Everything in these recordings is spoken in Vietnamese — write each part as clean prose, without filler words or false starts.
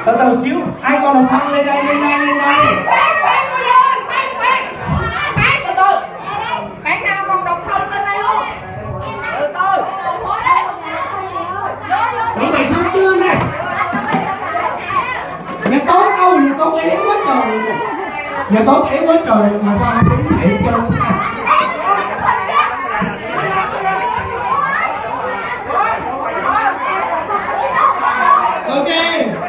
Từ từ xíu, ai còn độc thân lên đây, lên đây, lên đây. Khoan cô đi ơi, khoan từ từ. Bạn nào còn độc thân lên đây luôn. Từ từ. Chuẩn bị xong chưa nè? Nhà tốt đâu, nhà tốt yếu quá trời. Nhà tốt yếu quá trời mà sao không đứng dậy hết trơn. Ok.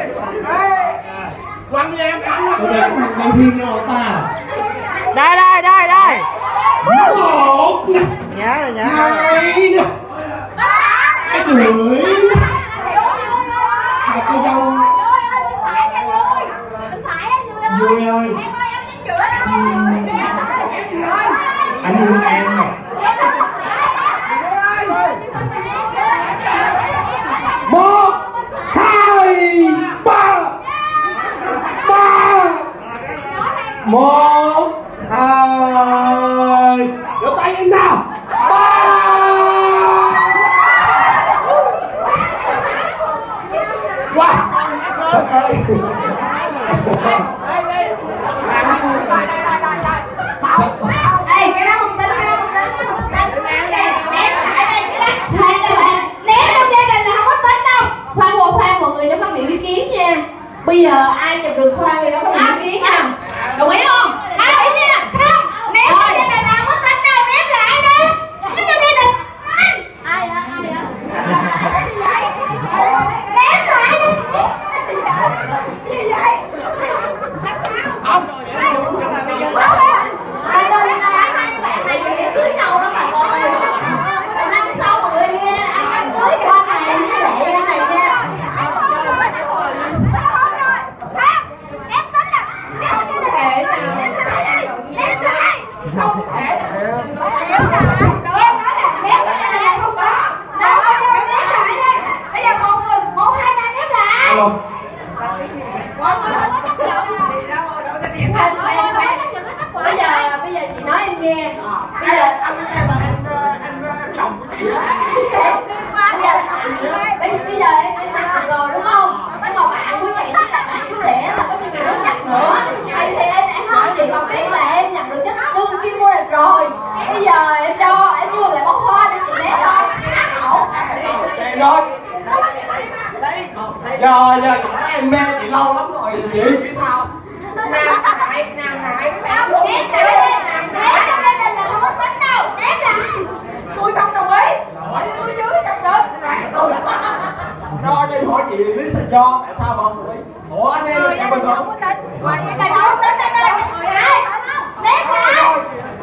Quăng cho em bắn. Ok, đang thiên rồi ta. Đây. Một nè. Nhớ rồi nhớ. Hai nè. Cái chửi. Hai cô dâu. Vui ơi. Anh yêu em nè. Một, hai, ba. Một, hai. Vỗ tay em nào. Ba. Wow. Trời ơi. Ê, cái đó không tính, ném lại đây, cái đó. Khoan đây bạn, ném trong gia đình là không có tính đâu. Khoan mọi người cho phát biểu ý kiến nha. Bây giờ ai chụp được khoan thì đó có ý kiến nha. Đồng ý không? Đồng ý nha. Không, ném trong gia đình là không có tính đâu, ném lại đi. Ném trong gia đình. Ai hả? Ném lại đi. Gì vậy? Không. Cưới nhau đó mà coi. Năm sau mọi người đi ăn cưới qua này với lại này nha. Em tính là không thể nào. Không thể nào. Em nói là ném cái này không có. Đâu ném lại đi. Bây giờ một hai ba ném lại. Bây giờ chị nói em nghe. Bây giờ anh chồng bây giờ em đặt rồi đúng không? Nhưng mà bạn của chị với lại bạn chú rể là có nhiều người muốn nhặt nữa. Thì em lại hỏi chị còn biết là em nhặt được chất đương kim vô địch rồi. Bây giờ em cho em mua lại bó hoa để chị ném cho. Rồi. Giờ em mê chị lâu lắm rồi, chị nghĩ sao? Nào nại với bạn luôn. Ném lại đi. Ném trong gia đình là không có tính đâu. Ném lại. Tôi không đồng ý. Hỏi tôi dưới chọc được. Do cho em hỏi chị lý do tại sao mà không đồng ý? Ủa anh em được em bình thường không? Cái này không tính đây đây. Ném lại.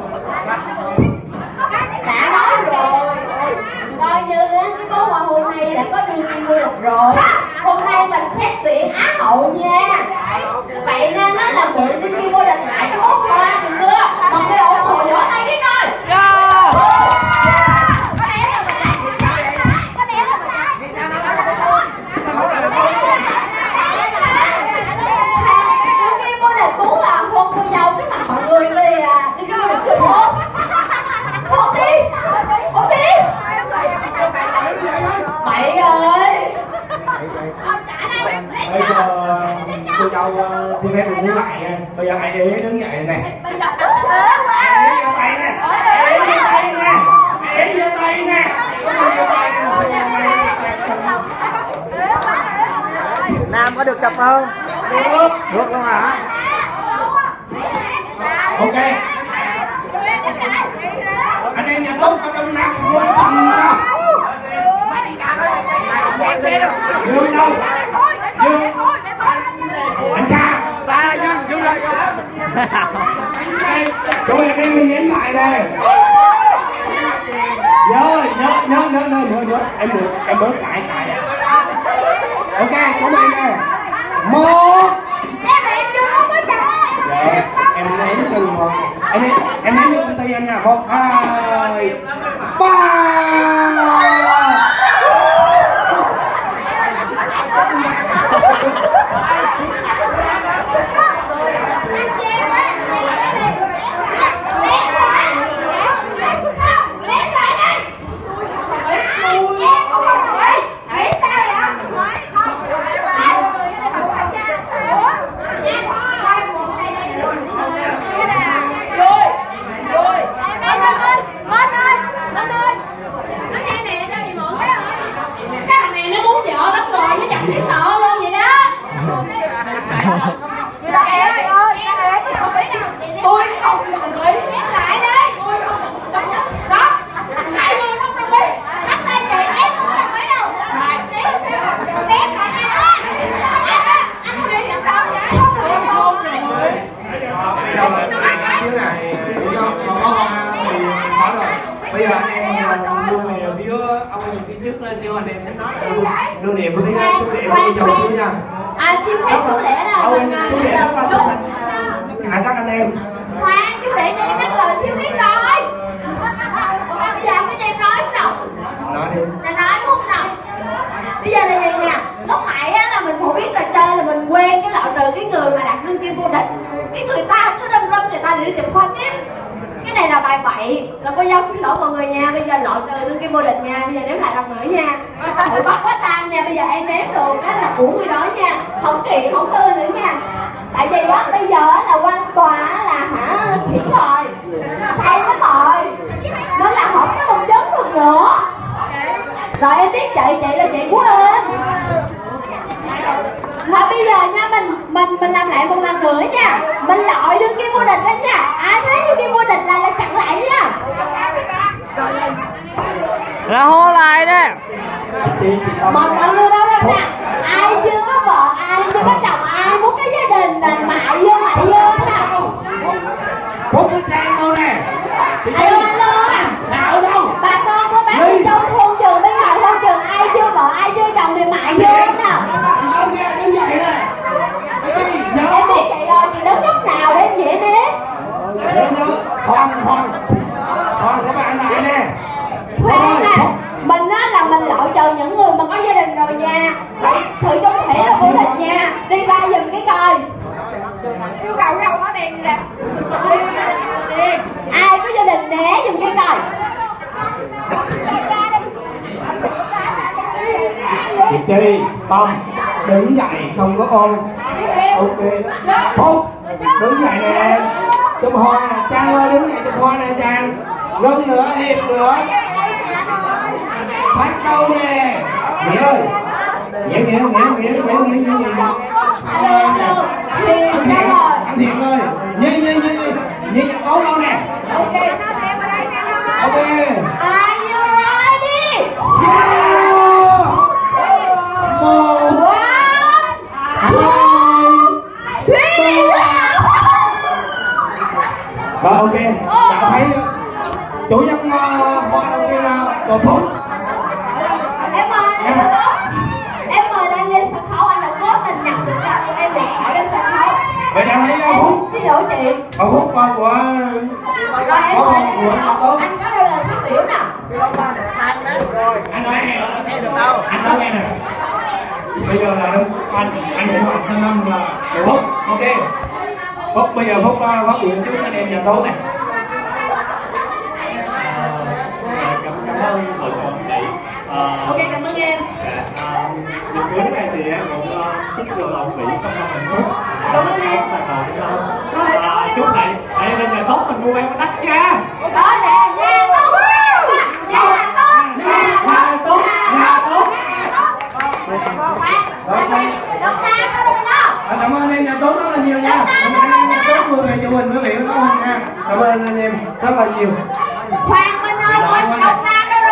Đã nói rồi. Coi như cái bó hoa hôm nay đã có đương kim vô địch rồi. Hôm nay mình xét tuyển á hậu nha. Vậy nên nó là mượn đương kim vô địch lại cái bó hoa được chưa? Mọi người ủng hộ vỗ tay cái coi. Đương kim vô địch muốn là hôn cô dâu cái mặt mọi người liền à. Đương kim vô địch được không? Không đi. Bậy ơi. Bây giờ cô dâu xin phép được đứng lại nha. Bây giờ ai để đứng dậy này. Bây giờ Để giơ tay nè. Để giơ tay nè. Nam có được chụp không? Được luôn hả? Ok. Anh em nhà tốt có trong năm quân sầm nha. Dương đâu? Dương. Anh Kha. Ba Dương Dương đây. Chúng em đi nhấn lại đây. Nhớ. Em được, em bớt lại. Ok, chúng em nè. Một. Dạ, em ném từ một. Em ném vô công ty em nha. 1, 2, 3. phía trước lên siêu anh em thấy nói đưa niệm của tiếng chú niệm đi chồng siêu nha. Xin phép chú để là mình chú để chú các anh em. khoan, chú để cho em nhắc lời siêu tiếng rồi. Bây giờ cái em nói không nào? Nói đi. Là nói đúng không nào? Bây giờ là gì nè, lúc nãy á là mình phổ biến trò chơi là mình quen cái loại trừ cái người mà đặt đương kim vô địch. Cái người ta không có râm râm người ta để đi chụp khoa tiếp. Cái này là bài bậy, là cô dâu xin lỗi mọi người nha. Bây giờ loại trừ đương kim vô địch nha, bây giờ nếm lại lần nữa nha. Thử bắt quá tan nha, bây giờ em nếm được đó là của người đó nha. Không kỳ, không tươi nữa nha. Tại vì á, bây giờ là quan tòa là xỉn rồi, say lắm rồi, nên là không có đồng vấn được nữa. Rồi em biết chị là chị của em. Thôi bây giờ nha, mình làm lại một lần nữa nha. Mình loại đương kim vô địch lên nha. Ai thấy đương kim vô địch là chặn lại nha. Là hô lại nè. Mọi người đâu đâu nè. Ai chưa có vợ, ai chưa có chồng, ai muốn cái gia đình là mại vô nè. Có cái trang đâu nè. Alo. Nào đâu. Bà con của bác đi trong thôn trường, bây giờ thôn trường ai chưa vợ, ai chưa chồng thì mại vô nè. Đứng dậy nè. Em biết chị rồi, chị đứng góc nào để em dễ nếm. Khoan các bạn lại nè. Khoan nè, mình á là mình loại trừ những người mà có gia đình rồi nha. Thử chung thể là vô địch nha. Đi ra giùm cái coi. Yêu cầu nó đen nè. Đi. Ai có gia đình né giùm cái coi. Chị Chi, Tâm, đứng dậy không có ôm. Ok. Phúc, đứng dậy nè. Chụp hoa nè, Trang ơi đứng dậy chụp hoa nè Trang. Gần nữa, hiệp nữa. Phát câu nè. Nghĩa ơi. Nghĩa. Alo. Thiện ra rồi. Anh Thiện ơi. Nhi nhận tốt đâu nè. Ok. Are you ready? Yeah. Một. Rồi ok. Đã thấy chủ nhân hoa đầu tiên là Cờ Phúc. Em mời anh lên sân khấu, anh đã cố tình nhặt được ra em bị hỏi lên sân khấu. Vậy đã thấy Phúc. Xin lỗi chị. Phúc của rồi em mời lên sân khấu. Anh có đôi lời phát biểu nào? Anh nói nghe đâu. Anh nói nghe nè. Bây giờ là anh hiểu học sang năm là Phúc. Ok. Phúc bây giờ Phúc phát biểu trước anh em nhà tốt này. Cảm ơn hội đồng chị. Ok, cảm ơn em. Đợt cưới này thì em cũng chúc cho ông Mỹ không lo hạnh phúc. Cảm ơn em. Chúc này lên nhà tốt mình mua em đắt nha. Đó nè, nhà tốt. Nhà tốt. Cảm ơn em nhà tốt rất là nhiều nha. Cảm ơn em nhà tốt 10 ngày cho mình quý vị và các bạn nha. Cảm ơn anh em rất là nhiều. Khoan Minh ơi, Đông Nam đó